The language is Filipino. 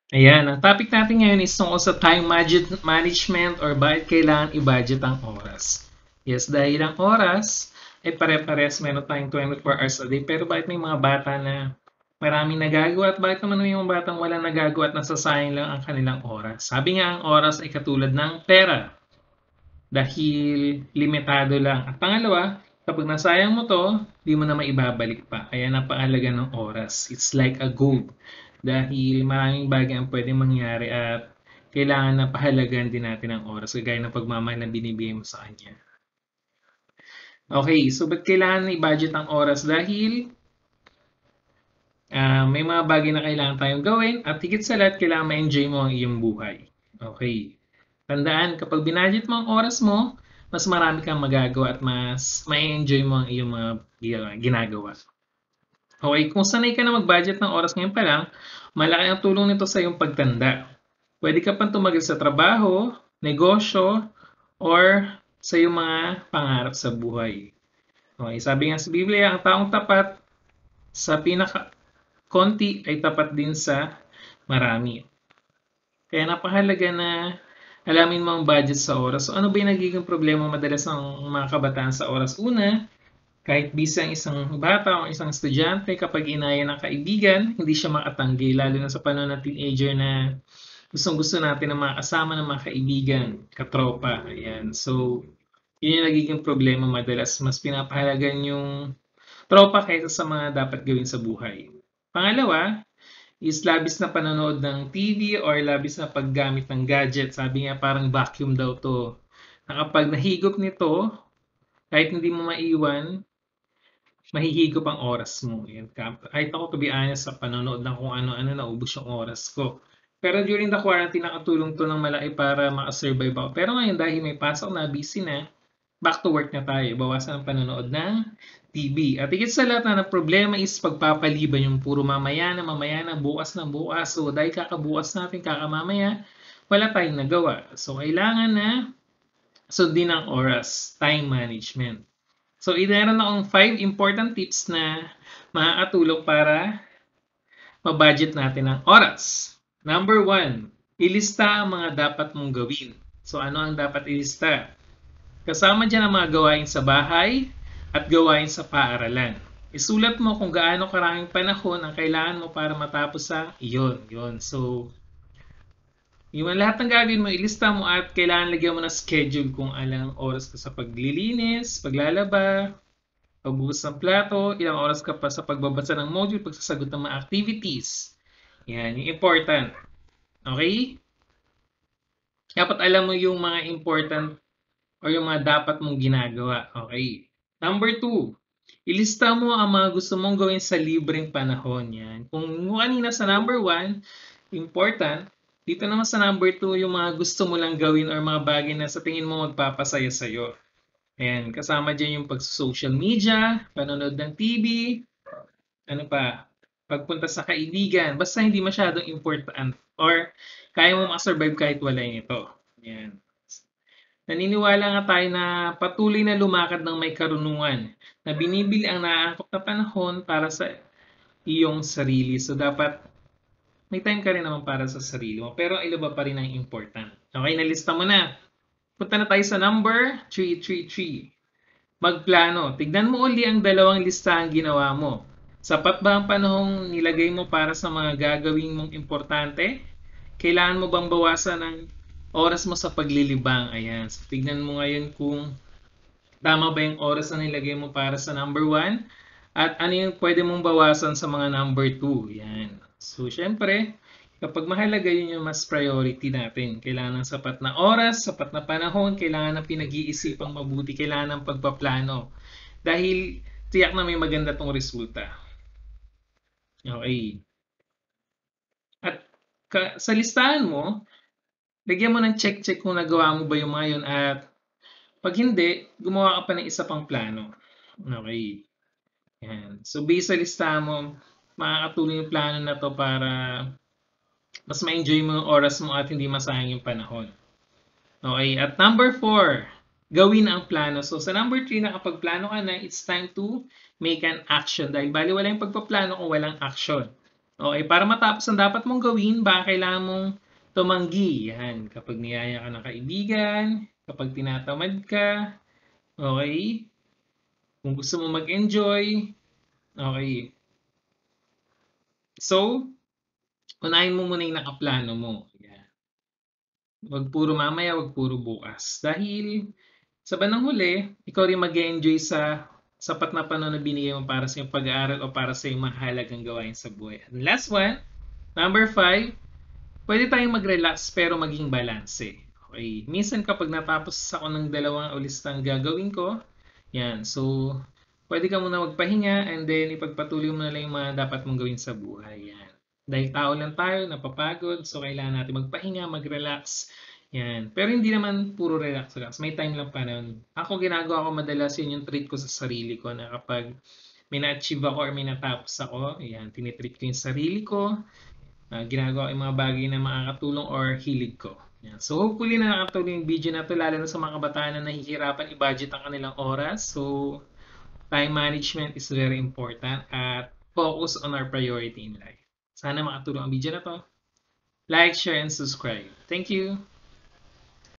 Ayan, ang topic natin ngayon is tungkol sa time management or bakit kailangan i-budget ang oras. Yes, dahil ang oras ay pare-pares, meron tayong 24 hours a day, pero bakit may mga bata na maraming nagagawa at bakit naman may mga batang walang nagagawa at nasasayang lang ang kanilang oras? Sabi nga ang oras ay katulad ng pera dahil limitado lang. At pangalawa, kapag nasayang mo to, di mo na maibabalik pa. Kaya napakahalaga ng oras. It's like a gold. Dahil maraming bagay ang pwedeng mangyari at kailangan na pahalagan din natin ang oras kagaya ng pagmamahal na binibigay mo sa kanya. Okay, so ba't kailangan i-budget ang oras? Dahil may mga bagay na kailangan tayong gawin at higit sa lahat, kailangan ma-enjoy mo ang iyong buhay. Okay. Tandaan, kapag binudget mo ang oras mo, mas marami kang magagawa at mas ma-enjoy mo ang iyong mga ginagawa. Okay, kung sanay ka na mag-budget ng oras ngayon pa lang, malaki ang tulong nito sa iyong pagtanda. Pwede ka pang tumagal sa trabaho, negosyo, or sa iyong mga pangarap sa buhay. Okay, sabi nga sa Biblia, ang taong tapat sa pinaka konti ay tapat din sa marami. Kaya napakahalaga na alamin mo ang budget sa oras. So ano ba yung nagiging problema madalas ng mga kabataan sa oras? Una, kahit busy ang isang bata o isang estudyante, kapag inaya ng kaibigan, hindi siya makatanggi, lalo na sa panahon ng teenager na gustong-gusto natin ng mga kasama ng mga kaibigan, katropa. Ayan. So, yun yung nagiging problema madalas. Mas pinapahalagan yung tropa kaysa sa mga dapat gawin sa buhay. Pangalawa, is labis na panonood ng TV or labis na paggamit ng gadget. Sabi nga parang vacuum daw to. Na kapag nahigop nito, kahit hindi mo maiwan, mahihigop ang oras mo. Yan. Kahit ako, to be honest, sa panonood ng kung ano-ano, naubos yung oras ko. Pero during the quarantine, nakatulong to ng malaki para makasurvive ako. Pero ngayon, dahil may pasok na, busy na, back to work na tayo. Bawasan ang panonood ng TV. At higit sa lahat na problema is pagpapaliban yung puro mamaya na, bukas na, bukas. So dahil kakabukas natin, kakamamaya, wala tayong nagawa. So kailangan na sundin ang oras, time management. So meron akong 5 important tips na makakatulong para ma-budget natin ang oras. Number 1, ilista ang mga dapat mong gawin. So ano ang dapat ilista? Kasama dyan ang mga gawain sa bahay at gawain sa paaralan. Isulat mo kung gaano karaming panahon ang kailangan mo para matapos ang iyon. Yun. So, yung lahat ng gagawin mo, ilista mo at kailangan lagyan mo ng schedule kung alang oras ka sa paglilinis, paglalaba, pagbuhos ng plato, ilang oras ka pa sa pagbabasa ng module, pagsasagot ng mga activities. Yan, yung important. Okay? Dapat alam mo yung mga important or yung mga dapat mong ginagawa. Okay. Number 2, ilista mo ang mga gusto mong gawin sa libreng panahon. Yan. Kung kanina sa number 1, important, dito naman sa number 2, yung mga gusto mo lang gawin or mga bagay na sa tingin mo magpapasaya sa'yo. Ayan, kasama dyan yung pag-social media, panonood ng TV, ano pa, pagpunta sa kaibigan, basta hindi masyadong important or kaya mo makasurvive kahit wala nito. Ayan. Naniniwala nga tayo na patuloy na lumakad ng may karunungan na binibili ang naaangkop na panahon para sa iyong sarili. So, dapat may time ka rin naman para sa sarili mo. Pero ang iba pa rin ang important. Okay, nalista mo na. Punta na tayo sa number 333. Magplano. Tignan mo uli ang dalawang listahan ginawa mo. Sapat ba ang panahong nilagay mo para sa mga gagawin mong importante? Kailangan mo bang bawasan ng oras mo sa paglilibang? Ayan. So, tignan mo ngayon kung tama ba yung oras na nilagay mo para sa number 1 at ano yung pwede mong bawasan sa mga number 2. Yan. So, syempre, kapag mahalaga yun yung mas priority natin. Kailangan ng sapat na oras, sapat na panahon, kailangan ng pinag-iisipang mabuti, kailangan ng pagpaplano. Dahil tiyak na may maganda tong resulta. Okay. At sa listahan mo, lagyan mo ng check-check kung nagawa mo ba yung mga yun at pag hindi, gumawa ka pa ng isa pang plano. Okay. Yan. So, based sa listahan mo, makakatulong yung plano na to para mas ma-enjoy mo yung oras mo at hindi masayang yung panahon. Okay. At number 4, gawin ang plano. So, sa number 3, nakapagplano ka na, it's time to make an action. Dahil bali wala yung pagpaplano kung walang action. Okay, para matapos ang dapat mong gawin, baka kailangan mong tumanggi. Yan, kapag niyaya ka ng kaibigan, kapag tinatamad ka, okay? Kung gusto mo mag-enjoy, okay. So, unahin mo muna yung nakaplano mo. Yan. Wag puro mamaya, wag puro bukas. Dahil sa bandang huli, ikaw rin mag-enjoy sa sapat na panahon na binigay mo para sa iyong pag-aaral o para sa iyong mahalagang gawain sa buhay. And last one, number 5, pwede tayong mag-relax pero maging balanse. Okay. Minsan kapag natapos ako ng dalawang o listang gagawin ko, yan. So, pwede ka muna magpahinga and then ipagpatuloy mo na lang yung mga dapat mong gawin sa buhay. Yan. Dahil tao lang tayo, napapagod, so kailangan natin magpahinga, mag-relax. Yan. Pero hindi naman puro relax. May time lang pa nun. Ako ginagawa ko madalas yun yung treat ko sa sarili ko na kapag may na-achieve ako or may natapos ako, yan, tinitreat ko yung sarili ko, ginagawa ko yung mga bagay na makakatulong or hilig ko. Yan. So hopefully na nakatulong yung video na to lalo na sa mga kabataan na nahihirapan i-budget ang kanilang oras. So time management is very important at focus on our priority in life. Sana makatulong ang video na to. Like, share, and subscribe. Thank you!